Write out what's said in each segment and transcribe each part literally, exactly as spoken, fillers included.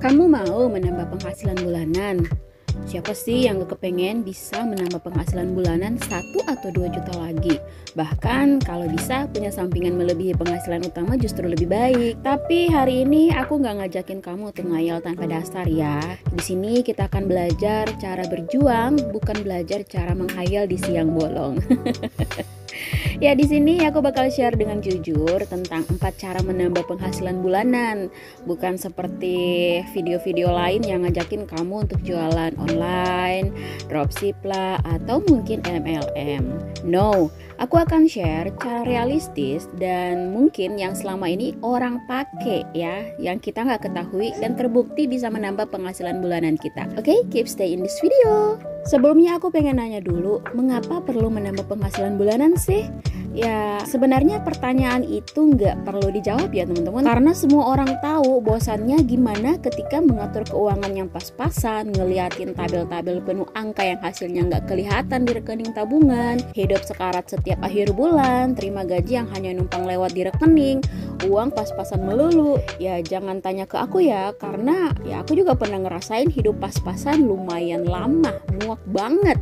Kamu mau menambah penghasilan bulanan? Siapa sih yang gak kepengen bisa menambah penghasilan bulanan satu atau dua juta lagi? Bahkan kalau bisa punya sampingan melebihi penghasilan utama justru lebih baik. Tapi hari ini aku gak ngajakin kamu untuk ngayal tanpa dasar ya. Di sini kita akan belajar cara berjuang, bukan belajar cara menghayal di siang bolong. Ya, di sini aku bakal share dengan jujur tentang empat cara menambah penghasilan bulanan. Bukan seperti video-video lain yang ngajakin kamu untuk jualan online, dropship lah, atau mungkin M L M. No, aku akan share cara realistis dan mungkin yang selama ini orang pakai ya, yang kita nggak ketahui dan terbukti bisa menambah penghasilan bulanan kita. Oke, okay, keep stay in this video. Sebelumnya aku pengen nanya dulu, mengapa perlu menambah penghasilan bulanan sih? Ya, sebenarnya pertanyaan itu nggak perlu dijawab ya teman-teman, karena semua orang tahu bosannya gimana ketika mengatur keuangan yang pas-pasan, ngeliatin tabel-tabel penuh angka yang hasilnya nggak kelihatan di rekening tabungan, hidup sekarat setiap akhir bulan, terima gaji yang hanya numpang lewat di rekening, uang pas-pasan melulu. Ya jangan tanya ke aku ya, karena ya aku juga pernah ngerasain hidup pas-pasan lumayan lama, muak banget.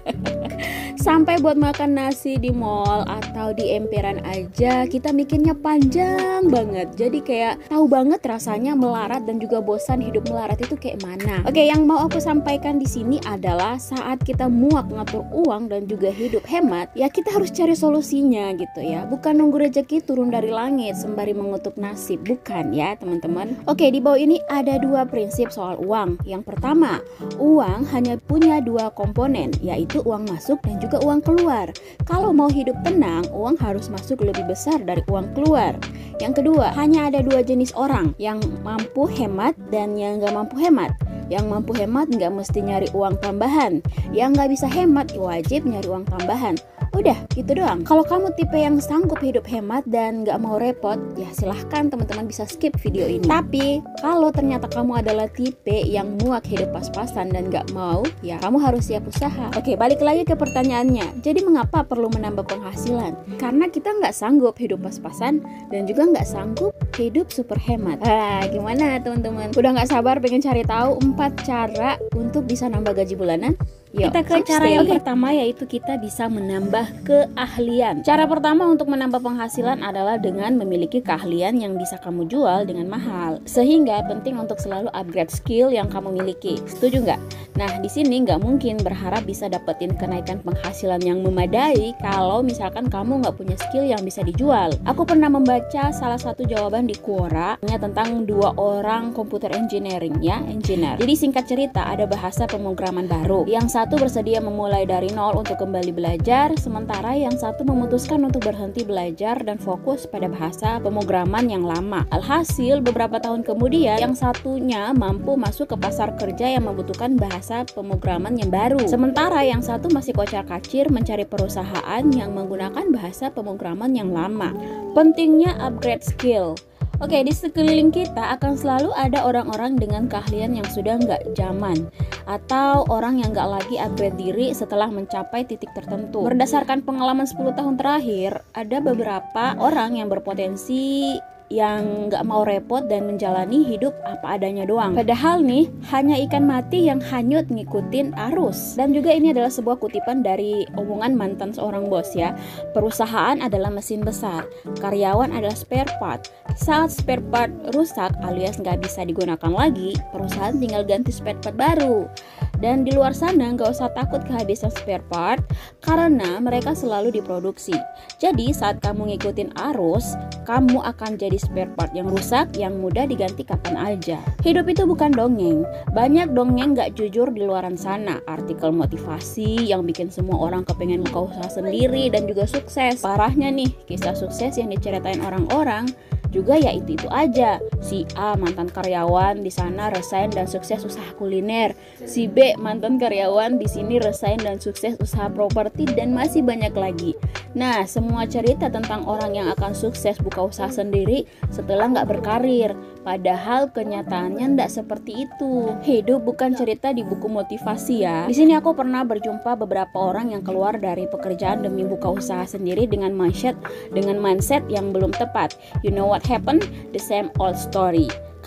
Sampai buat makan nasi di mall atau di emperan aja kita mikirnya panjang banget. Jadi kayak tahu banget rasanya melarat dan juga bosan hidup melarat itu kayak mana. Oke, yang mau aku sampaikan di sini adalah saat kita muak ngatur uang dan juga hidup hemat, ya kita harus cari solusinya gitu ya. Bukan nunggu rezeki turun dari langit sembari mengutuk nasib, bukan ya teman-teman. Oke, di bawah ini ada dua prinsip soal uang. Yang pertama, uang hanya punya dua komponen, yaitu uang masuk dan juga juga uang keluar. Kalau mau hidup tenang, uang harus masuk lebih besar dari uang keluar. Yang kedua, hanya ada dua jenis orang, yang mampu hemat dan yang gak mampu hemat. Yang mampu hemat gak mesti nyari uang tambahan. Yang gak bisa hemat wajib nyari uang tambahan. Udah gitu doang. Kalau kamu tipe yang sanggup hidup hemat dan gak mau repot, ya silahkan teman-teman bisa skip video ini. Tapi kalau ternyata kamu adalah tipe yang muak hidup pas-pasan dan gak mau, ya kamu harus siap usaha. Oke, balik lagi ke pertanyaannya. Jadi mengapa perlu menambah penghasilan? Karena kita gak sanggup hidup pas-pasan dan juga gak sanggup hidup super hemat. Ah, gimana teman-teman? Udah gak sabar pengen cari tahu empat cara untuk bisa nambah gaji bulanan? Yuk, kita ke cara yang okay. pertama, yaitu kita bisa menambah keahlian. Cara pertama untuk menambah penghasilan adalah dengan memiliki keahlian yang bisa kamu jual dengan mahal. Sehingga penting untuk selalu upgrade skill yang kamu miliki. Setuju nggak? Nah, di sini nggak mungkin berharap bisa dapetin kenaikan penghasilan yang memadai kalau misalkan kamu nggak punya skill yang bisa dijual. Aku pernah membaca salah satu jawaban di Quora tentang dua orang computer engineering ya, engineer. Jadi singkat cerita ada bahasa pemrograman baru. Yang satu bersedia memulai dari nol untuk kembali belajar, sementara yang satu memutuskan untuk berhenti belajar dan fokus pada bahasa pemrograman yang lama. Alhasil beberapa tahun kemudian yang satunya mampu masuk ke pasar kerja yang membutuhkan bahasa pemrograman yang baru, sementara yang satu masih kocar-kacir mencari perusahaan yang menggunakan bahasa pemrograman yang lama. Pentingnya upgrade skill. Oke, di sekeliling kita akan selalu ada orang-orang dengan keahlian yang sudah nggak zaman, atau orang yang nggak lagi upgrade diri setelah mencapai titik tertentu. Berdasarkan pengalaman sepuluh tahun terakhir, ada beberapa orang yang berpotensi yang gak mau repot dan menjalani hidup apa adanya doang. Padahal nih, hanya ikan mati yang hanyut ngikutin arus. Dan juga ini adalah sebuah kutipan dari omongan mantan seorang bos ya. Perusahaan adalah mesin besar, karyawan adalah spare part. Saat spare part rusak alias gak bisa digunakan lagi, perusahaan tinggal ganti spare part baru. Dan di luar sana gak usah takut kehabisan spare part, karena mereka selalu diproduksi. Jadi saat kamu ngikutin arus, kamu akan jadi spare part yang rusak yang mudah diganti kapan aja. Hidup itu bukan dongeng. Banyak dongeng gak jujur di luaran sana. Artikel motivasi yang bikin semua orang kepengen buka usaha sendiri dan juga sukses. Parahnya nih, kisah sukses yang diceritain orang-orang juga ya itu-itu aja. Si A mantan karyawan di sana resign dan sukses usaha kuliner. Si B mantan karyawan di sini resign dan sukses usaha properti dan masih banyak lagi. Nah, semua cerita tentang orang yang akan sukses buka usaha sendiri setelah nggak berkarir. Padahal kenyataannya nggak seperti itu. Hidup bukan cerita di buku motivasi ya. Di sini aku pernah berjumpa beberapa orang yang keluar dari pekerjaan demi buka usaha sendiri dengan mindset dengan mindset yang belum tepat. You know what happened? The same old story.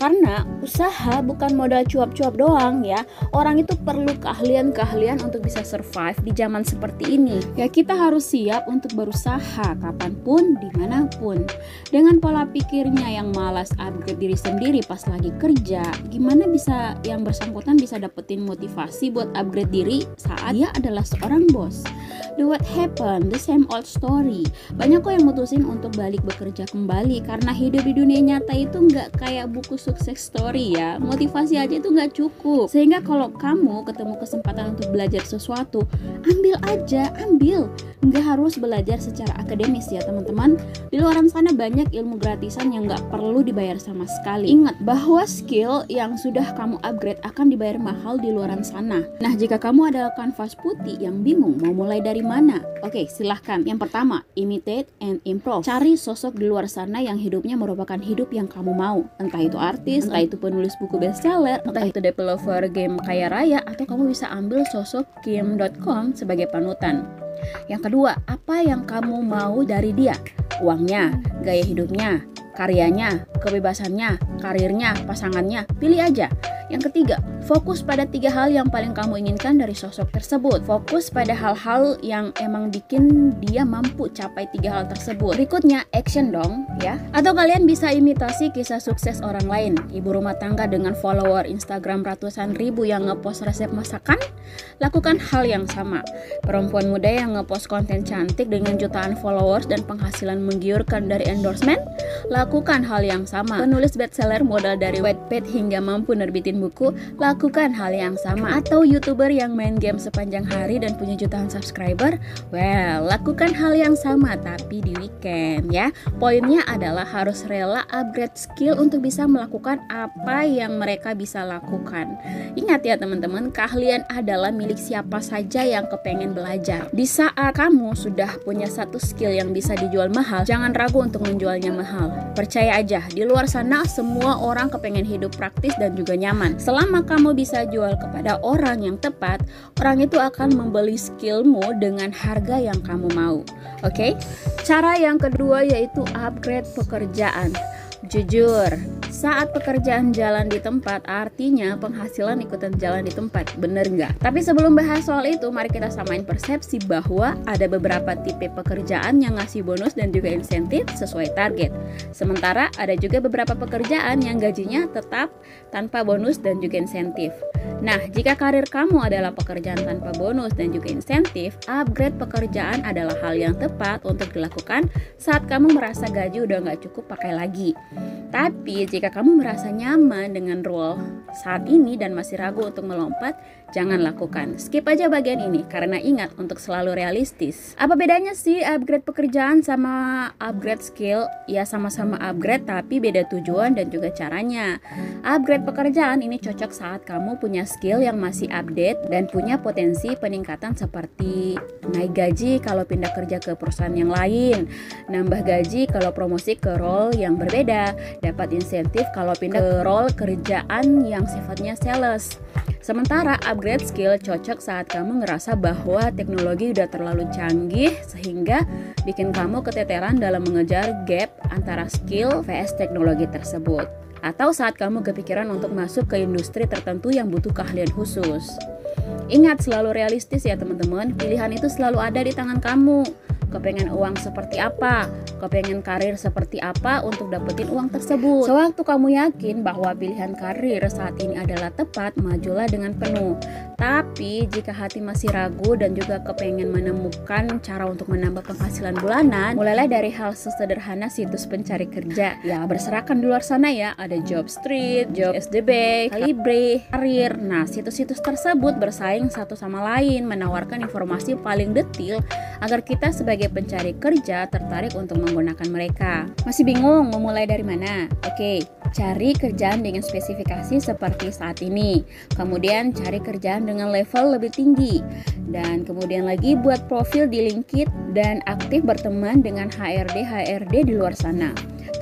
Karena usaha bukan modal cuap-cuap doang ya. Orang itu perlu keahlian-keahlian untuk bisa survive di zaman seperti ini. Ya kita harus siap untuk berusaha kapanpun, dimanapun. Dengan pola pikirnya yang malas upgrade diri sendiri pas lagi kerja, gimana bisa yang bersangkutan bisa dapetin motivasi buat upgrade diri saat dia adalah seorang bos? The what happened, the same old story. Banyak kok yang mutusin untuk balik bekerja kembali karena hidup di dunia nyata itu nggak kayak buku sukses story ya. Motivasi aja itu nggak cukup. Sehingga kalau kamu ketemu kesempatan untuk belajar sesuatu, ambil aja, ambil. Nggak harus belajar secara akademis ya teman-teman. Di luar sana banyak ilmu gratisan yang nggak perlu dibayar sama sekali. Ingat bahwa skill yang sudah kamu upgrade akan dibayar mahal di luar sana. Nah, jika kamu adalah kanvas putih yang bingung mau mulai dari mana? Oke, silahkan. Yang pertama, imitate and improve. Cari sosok di luar sana yang hidupnya merupakan hidup yang kamu mau. Entah itu artis, entah itu penulis buku bestseller, entah itu developer game kaya raya, atau kamu bisa ambil sosok kim dot com sebagai panutan. Yang kedua, apa yang kamu mau dari dia? Uangnya, gaya hidupnya, karyanya, kebebasannya, karirnya, pasangannya, pilih aja. Yang ketiga, fokus pada tiga hal yang paling kamu inginkan dari sosok tersebut. Fokus pada hal-hal yang emang bikin dia mampu capai tiga hal tersebut. Berikutnya, action dong ya. Atau kalian bisa imitasi kisah sukses orang lain. Ibu rumah tangga dengan follower Instagram ratusan ribu yang ngepost resep masakan, lakukan hal yang sama. Perempuan muda yang ngepost konten cantik dengan jutaan followers dan penghasilan menggiurkan dari endorsement, lakukan hal yang sama. Penulis bestseller modal dari Wattpad hingga mampu nerbitin buku, lakukan hal yang sama. Atau YouTuber yang main game sepanjang hari dan punya jutaan subscriber, well, lakukan hal yang sama tapi di weekend ya. Poinnya adalah harus rela upgrade skill untuk bisa melakukan apa yang mereka bisa lakukan. Ingat ya teman-teman, keahlian adalah milik siapa saja yang kepengen belajar. Di saat kamu sudah punya satu skill yang bisa dijual mahal, jangan ragu untuk menjualnya mahal. Percaya aja, di luar sana semua orang kepengen hidup praktis dan juga nyaman. Selama kamu bisa jual kepada orang yang tepat, orang itu akan membeli skillmu dengan harga yang kamu mau. Oke? Cara yang kedua yaitu upgrade pekerjaan. Jujur, saat pekerjaan jalan di tempat, artinya penghasilan ikutan jalan di tempat, bener nggak? Tapi sebelum bahas soal itu, mari kita samain persepsi bahwa ada beberapa tipe pekerjaan yang ngasih bonus dan juga insentif sesuai target. Sementara ada juga beberapa pekerjaan yang gajinya tetap tanpa bonus dan juga insentif. Nah, jika karir kamu adalah pekerjaan tanpa bonus dan juga insentif, upgrade pekerjaan adalah hal yang tepat untuk dilakukan saat kamu merasa gaji udah nggak cukup pakai lagi. Tapi jika kamu merasa nyaman dengan role saat ini dan masih ragu untuk melompat, jangan lakukan. Skip aja bagian ini karena ingat untuk selalu realistis. Apa bedanya sih upgrade pekerjaan sama upgrade skill? Ya sama-sama upgrade tapi beda tujuan dan juga caranya. Upgrade pekerjaan ini cocok saat kamu punya skill yang masih update dan punya potensi peningkatan seperti naik gaji kalau pindah kerja ke perusahaan yang lain, nambah gaji kalau promosi ke role yang berbeda, dapat insentif kalau pindah ke role kerjaan yang sifatnya sales. Sementara upgrade skill cocok saat kamu ngerasa bahwa teknologi udah terlalu canggih sehingga bikin kamu keteteran dalam mengejar gap antara skill vs teknologi tersebut. Atau saat kamu kepikiran untuk masuk ke industri tertentu yang butuh keahlian khusus. Ingat, selalu realistis ya teman-teman, pilihan itu selalu ada di tangan kamu. Kepengen uang seperti apa, kepengen karir seperti apa untuk dapetin uang tersebut. Sewaktu kamu yakin bahwa pilihan karir saat ini adalah tepat, majulah dengan penuh. Tapi jika hati masih ragu dan juga kepengen menemukan cara untuk menambah penghasilan bulanan, mulailah dari hal sesederhana situs pencari kerja. Ya berserakan di luar sana ya, ada Jobstreet, Job S D B, Kalibre, Karir. Nah, situs-situs tersebut bersaing satu sama lain, menawarkan informasi paling detail agar kita sebagai pencari kerja tertarik untuk menggunakan mereka. Masih bingung memulai dari mana? Oke, cari kerjaan dengan spesifikasi seperti saat ini. Kemudian cari kerjaan dengan level lebih tinggi. Dan kemudian lagi buat profil di LinkedIn dan aktif berteman dengan H R D H R D di luar sana.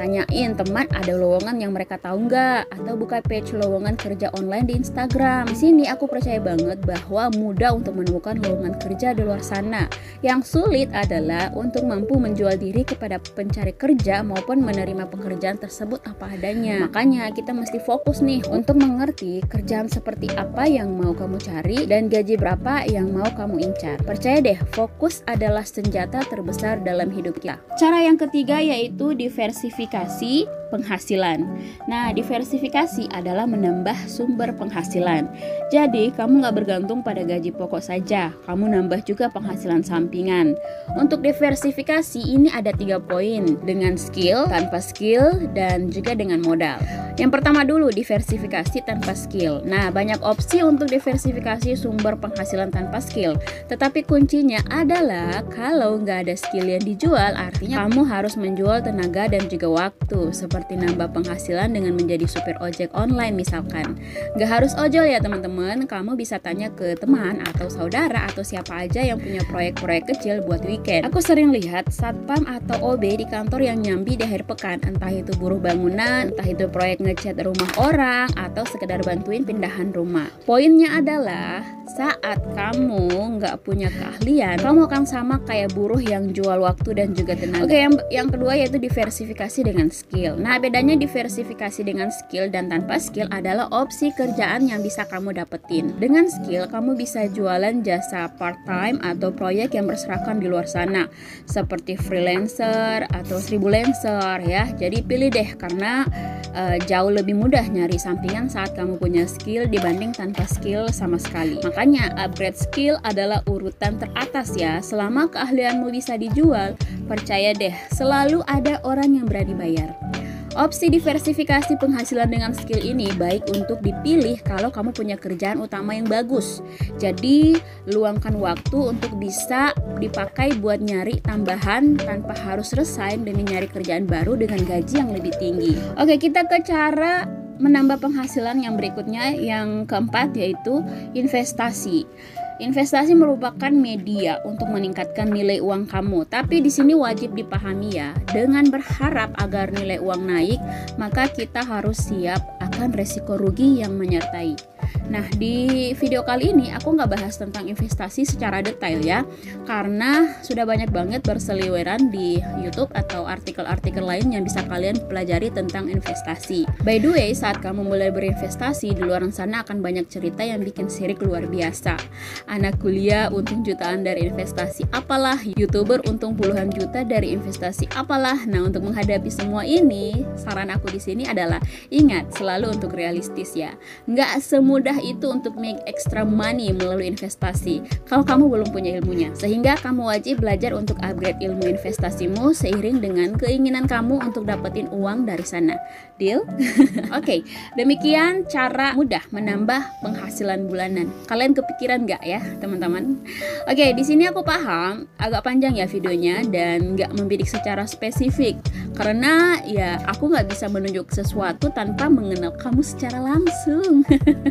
Tanyain teman ada lowongan yang mereka tahu nggak, atau buka page lowongan kerja online di Instagram. Di sini aku percaya banget bahwa mudah untuk menemukan lowongan kerja di luar sana. Yang sulit adalah untuk mampu menjual diri kepada pencari kerja maupun menerima pekerjaan tersebut apa adanya. Makanya kita mesti fokus nih untuk mengerti kerjaan seperti apa yang mau kamu cari dan gaji berapa yang mau kamu incar. Percaya deh, fokus adalah senjata terbesar dalam hidup kita. Cara yang ketiga yaitu diversifikasi penghasilan. Nah, diversifikasi adalah menambah sumber penghasilan. Jadi, kamu nggak bergantung pada gaji pokok saja, kamu nambah juga penghasilan sampingan. Untuk diversifikasi ini ada tiga poin, dengan skill, tanpa skill, dan juga dengan modal. Yang pertama dulu, diversifikasi tanpa skill. Nah, banyak opsi untuk diversifikasi sumber penghasilan tanpa skill. Tetapi kuncinya adalah kalau nggak ada skill yang dijual, artinya kamu harus menjual tenaga dan juga waktu, seperti nambah penghasilan dengan menjadi supir ojek online misalkan. Nggak harus ojol ya teman-teman, kamu bisa tanya ke teman atau saudara atau siapa aja yang punya proyek-proyek kecil buat weekend. Aku sering lihat satpam atau O B di kantor yang nyambi di akhir pekan, entah itu buruh bangunan, entah itu proyek ngecat rumah orang, atau sekedar bantuin pindahan rumah. Poinnya adalah saat kamu nggak punya keahlian, kamu akan sama kayak buruh yang jual waktu dan juga tenaga. Oke, yang, yang kedua yaitu diversifikasi dengan skill. Nah, bedanya diversifikasi dengan skill dan tanpa skill adalah opsi kerjaan yang bisa kamu dapetin. Dengan skill, kamu bisa jualan jasa part-time atau proyek yang berserakan di luar sana, seperti freelancer atau freelancer ya. Jadi pilih deh, karena uh, jauh lebih mudah nyari sampingan saat kamu punya skill dibanding tanpa skill sama sekali. Makanya upgrade skill adalah urutan teratas ya. Selama keahlianmu bisa dijual, percaya deh, selalu ada orang yang berani bayar. Opsi diversifikasi penghasilan dengan skill ini baik untuk dipilih kalau kamu punya kerjaan utama yang bagus. Jadi, luangkan waktu untuk bisa dipakai buat nyari tambahan tanpa harus resign demi nyari kerjaan baru dengan gaji yang lebih tinggi. Oke, kita ke cara menambah penghasilan yang berikutnya, yang keempat yaitu investasi. Investasi merupakan media untuk meningkatkan nilai uang kamu, tapi di sini wajib dipahami ya, dengan berharap agar nilai uang naik, maka kita harus siap akan resiko rugi yang menyertai. Nah, di video kali ini aku nggak bahas tentang investasi secara detail ya, karena sudah banyak banget berseliweran di YouTube atau artikel-artikel lain yang bisa kalian pelajari tentang investasi. By the way, saat kamu mulai berinvestasi di luar sana akan banyak cerita yang bikin sirik luar biasa. Anak kuliah untung jutaan dari investasi apalah, YouTuber untung puluhan juta dari investasi apalah. Nah, untuk menghadapi semua ini, saran aku di sini adalah ingat selalu untuk realistis ya. Nggak semudah itu untuk make extra money melalui investasi kalau kamu belum punya ilmunya, sehingga kamu wajib belajar untuk upgrade ilmu investasimu seiring dengan keinginan kamu untuk dapetin uang dari sana. Deal? Oke, okay, demikian cara mudah menambah penghasilan bulanan. Kalian kepikiran nggak ya teman-teman? Oke, okay, di sini aku paham agak panjang ya videonya dan nggak membidik secara spesifik karena ya aku nggak bisa menunjuk sesuatu tanpa mengenal kamu secara langsung.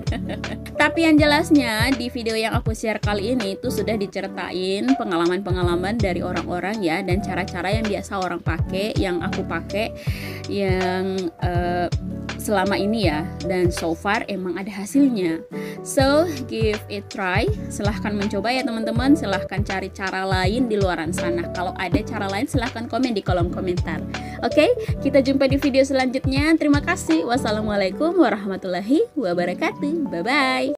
Tapi yang jelasnya di video yang aku share kali ini itu sudah diceritain pengalaman-pengalaman dari orang-orang ya, dan cara-cara yang biasa orang pakai, yang aku pakai, yang uh, selama ini ya, dan so far emang ada hasilnya. So give it try, silahkan mencoba ya teman-teman, silahkan cari cara lain di luaran sana. Kalau ada cara lain silahkan komen di kolom komentar. Oke, okay, kita jumpa di video selanjutnya. Terima kasih. Wassalamualaikum warahmatullahi wabarakatuh. Bye bye.